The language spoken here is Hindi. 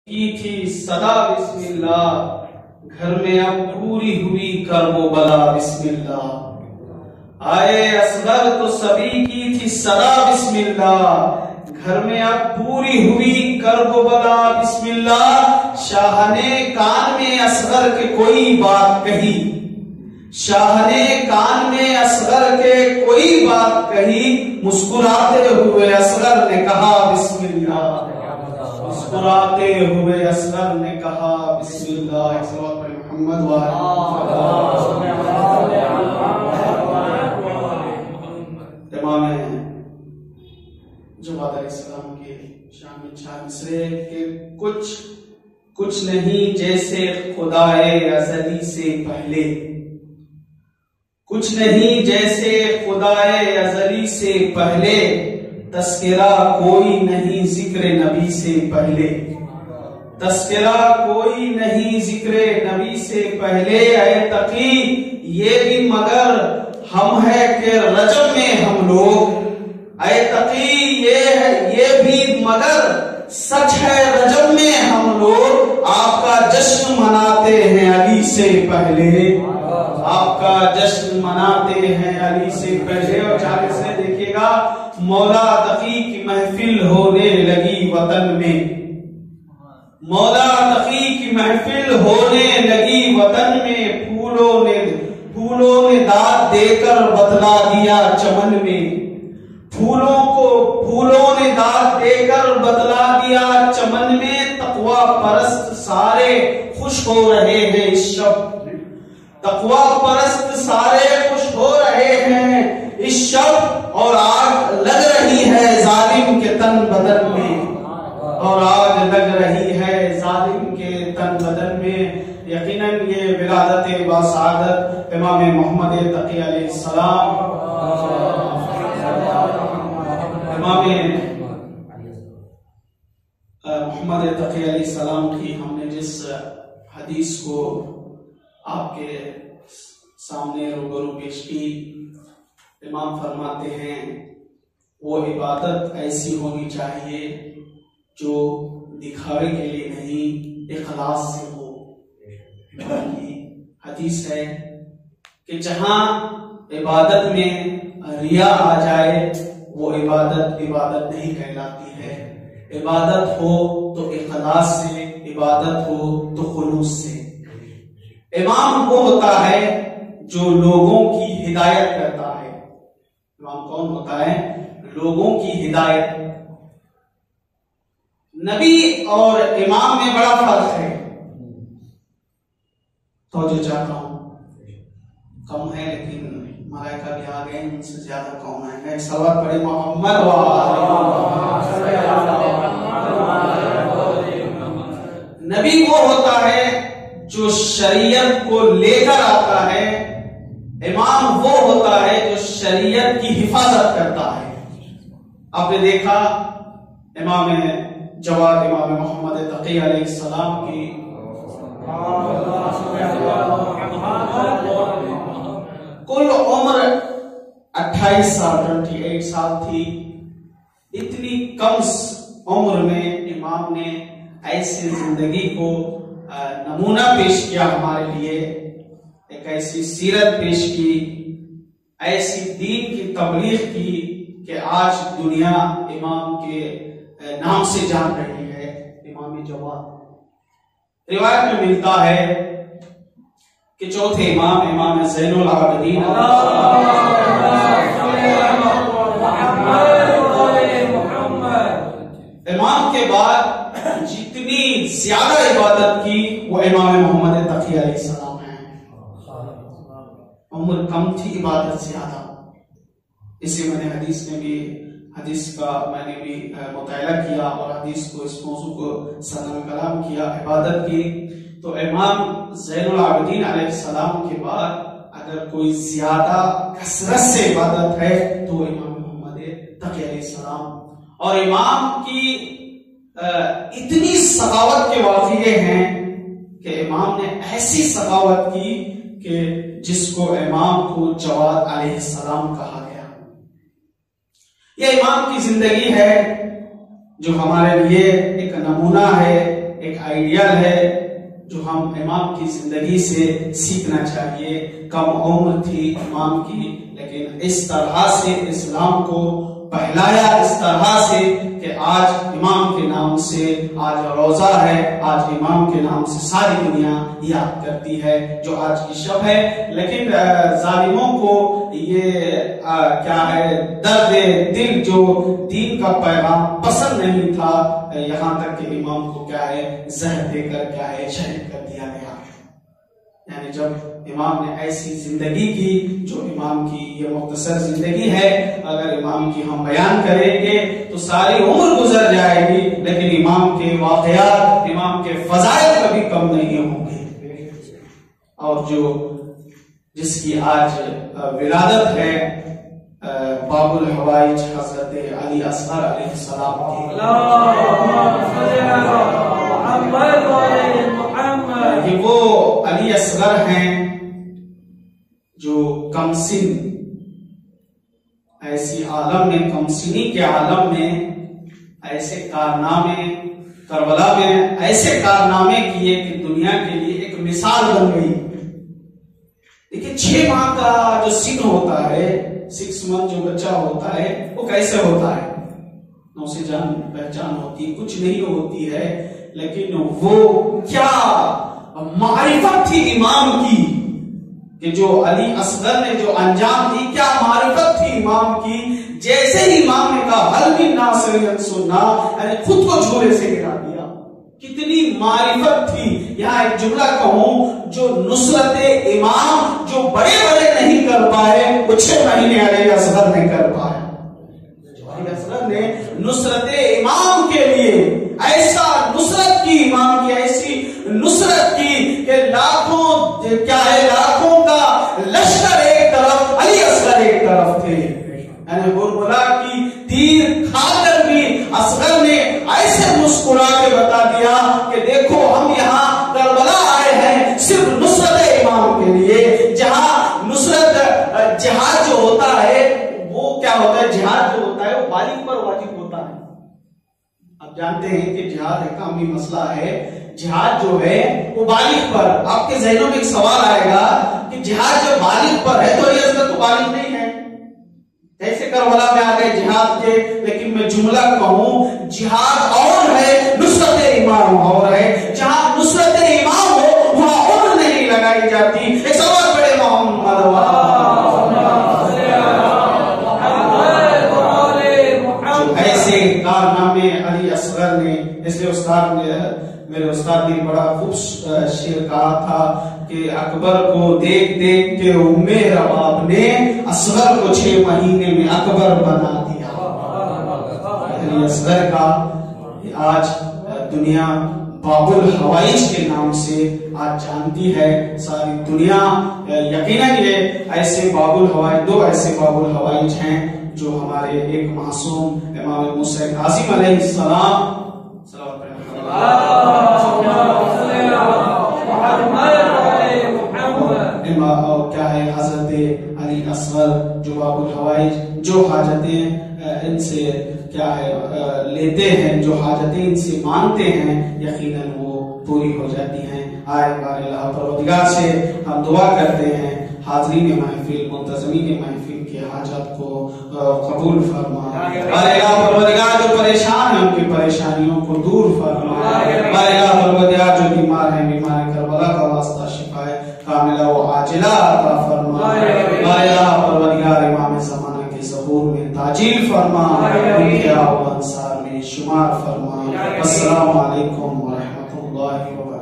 की थी सदा बिस्मिल्लाह, घर में अब पूरी हुई कर्बो बला बिस्मिल्लाह। आए असगर तो सभी की थी सदा बिस्मिल्लाह, घर में अब पूरी हुई कर्बो बला बिस्मिल्लाह। शाह ने कान में असगर के कोई बात कही, शाह ने कान में असगर के कोई बात कही, मुस्कुराते हुए असगर ने कहा बिस्मिल्लाह, मुस्कुराते हुए असगर ने कहा बिस्मिल्लाह। मोहम्मद इमाम जवाद अलैहिस्सलाम के शान में चार मिसरे के कुछ नहीं जैसे खुदाए अज़ली से पहले, कुछ नहीं जैसे खुदाए अज़ली से पहले, तस्किरा कोई नहीं जिक्र नबी से पहले, तस्किरा कोई नहीं जिक्र नबी से पहले। ऐ तकी ये भी मगर हम है कि रजब में हम लोग, ऐ तकी ये भी मगर सच है रजब में हम लोग, आपका जश्न मनाते हैं अली से पहले, आपका जश्न मनाते हैं अली से पहले। और चालीस से देखिएगा, मौला तकी की महफिल होने लगी वतन में, मौला तकी की महफिल होने लगी वतन में, फूलों ने दाद देकर बतला दिया चमन में, फूलों ने दाद देकर बतला दिया चमन में। तकवा परस्त सारे खुश हो रहे हैं इस शब्द, तकवा परस्त सारे खुश हो रहे हैं इस शब्द। और आग लग रही है जालिम के तन बदन में, और आग लग रही है जालिम के तन बदन में। यकीनन ये विलादत बासादत इमाम मोहम्मद तकी अलैहिस्सलाम, इमाम मोहम्मद तकी अलैहिस्सलाम की हमने जिस हदीस को आपके सामने रूबरू पेश की, इमाम फरमाते हैं वो इबादत ऐसी होनी चाहिए जो दिखावे के लिए नहीं, इखलास से हो। की हदीस है कि जहां इबादत में रिया आ जाए वो इबादत नहीं कहलाती है। इबादत हो तो इखलास से, इबादत हो तो खुलूस से। इमाम वो होता है जो लोगों की हिदायत करता है। इमाम कौन होता है? लोगों की हिदायत। नबी और इमाम में बड़ा फर्क है, तो जो चाहता हूं कम है, लेकिन मलाइका भी आ गए, उनसे ज्यादा कौन है। एक सवाल पढ़े मोहम्मद नबी वो होता है जो शरीयत को लेकर आता है, इमाम वो होता है जो शरीयत की हिफाजत करता है। आपने देखा इमाम जवाद इमाम मोहम्मद तकी अलैहिस्सलाम की कुल उम्र 28 साल 28 साल थी। इतनी कम उम्र में इमाम ने ऐसी जिंदगी को नमूना पेश किया हमारे लिए, एक ऐसी सीरत पेश की, ऐसी दीन की तबलीग की कि आज दुनिया इमाम के नाम से जान रही है। इमाम जवाद रिवायत में मिलता है कि चौथे इमाम इमाम ज़ैनुल आबिदीन इमाम के बाद जितनी ज्यादा इबादत की वो इमाम मोहम्मद तकी अलैहिस्सलाम है। उम्र कम थी, इबादत ज्यादा। इसे मैंने हदीस का मैंने भी मुताला किया और हदीस को, इस मौजू को सनम कलाम किया, इबादत की। तो इमाम ज़ैनुल आबिदीन अलैहिस्सलाम के बाद अगर कोई ज्यादा कसरत से इबादत है तो इमाम मोहम्मद तकी अलैहिस्सलाम। और इमाम की इतनी सखावत के वाक़िए हैं कि इमाम ने ऐसी सखावत की कि जिसको इमाम को जवाद अलैहिस्सलाम कहा गया। यह इमाम की जिंदगी है जो हमारे लिए एक नमूना है, एक आइडियल है जो हम इमाम की जिंदगी से सीखना चाहिए। कम उम्र थी इमाम की, लेकिन इस तरह से इस्लाम को पहलाया, इस तरह से कि आज इमाम के नाम से आज रोजा है, आज इमाम के नाम से सारी दुनिया याद करती है, जो आज की शब है। लेकिन जालिमों को ये क्या है, दर्द दिल जो दीन का पैगाम पसंद नहीं था, यहाँ तक कि इमाम को क्या है, जहर देकर क्या है, शहीद कर दिया गया। यानी जब इमाम ने ऐसी जिंदगी की, जो इमाम की ये मुख्तसर जिंदगी है, अगर इमाम की हम बयान करेंगे तो सारी उम्र गुजर जाएगी, लेकिन इमाम के वाकयात, इमाम के फजाइल कभी कम नहीं होंगे। और जो जिसकी आज विलादत है बाबुल हवाइज हजरत अली असगर अलैहिस्सलाम की, ये वो अली असगर हैं जो कमसिन, ऐसी आलम में, कमसिनी के आलम में ऐसे कारनामे, करबला में ऐसे कारनामे किए कि दुनिया के लिए एक मिसाल बन गई। देखिए 6 माह का जो सिन होता है, 6 मंथ जो बच्चा होता है, वो कैसे होता है, नौ से जान पहचान होती है, कुछ नहीं होती है, लेकिन वो क्या मारिफत थी इमाम की, कि जो अली असगर ने जो अंजाम दी, क्या मारिफत थी इमाम की। जैसे ही इमाम ने कहा हल मिन नासिरिन सुन्ना, यानी खुद को झूले से गिरा दिया। कितनी मारिफत थी। यहाँ एक जुमला कहूं, जो नुसरत इमाम जो बड़े बड़े नहीं कर पाए, वो 6 महीने अली असगर ने कर पाया। अली असगर ने नुसरत इमाम के लिए ऐसा नुसरत की, इमाम की ऐसी नुसरत की कि लाखों क्या है, लाखों का लश्कर एक तरफ, अली असगर एक तरफ थे। यानी बुलबुला की तीर खाकर भी असगर ने ऐसे मुस्कुरा के बता दिया कि देखो हम यहाँ करबला आए हैं सिर्फ नुसरत इमाम के लिए। जहां नुसरत जिहाद जो होता है, वो क्या होता है, जिहाद जो होता है वो बालिग पर वाजिब होता है। आप जानते हैं कि जिहाद एक कामी मसला है, जिहाद जो है वो बालिग पर। आपके ज़हनों में एक सवाल आएगा कि जिहाद जब बालिग पर है तो ये तो बालिग नहीं है, कैसे करबला में आ गए जिहाद के। लेकिन मैं जुमला कहूं, जिहाद और है, नुसरत इमाम और है। जहां नुसरत इमाम हो वहां उम्र नहीं लगाई जाती। एक सवाल बड़े मोहम्मद ऐसे कारनामे अली असगर ने, इसलिए उस्ताद ने, मेरे उस्ताद ने बड़ा खूब शेर कहा था कि अकबर को देख देख के उम्मे रबाब ने असगर को 6 महीने में अकबर बना दिया। अली असगर का आज दुनिया बाबुल हवाइज के नाम से आज जानती है, सारी दुनिया। यकीनन ये ऐसे बाबुल हवाइज, 2 ऐसे बाबुल हवाइज हैं जो हमारे एक मासूम इमाम मूसा कासिम अलैहिस्सलाम क्या है, हजरत अली असगर जो बाबुल हवाइज, जो हाजतें इनसे क्या है लेते हैं, जो हाजतें इनसे मांगते हैं, यकीनन वो पूरी हो जाती हैं। आए बार अल्लाह परवरदिगार से हम दुआ करते हैं, हाज़रीन महफिल, मुंतज़मीन महफिल के हाजत को कबूल फरमा। अल्लाह परवरदिगार जो परेशान है उनकी परेशानियों को दूर फरमा। अल्लाह परवरदिगार जो बीमार है, बीमार करबला का वास्ता शिफाए कामिला व आजिला अता फरमा। अल्लाह परवरदिगार इमाम ज़माना के ज़हूर में ताजील फरमा, उनके आव अंसार में शुमार फरमा। अस्सलामु अलैकुम व रहमतुल्लाहि व बरकातहू।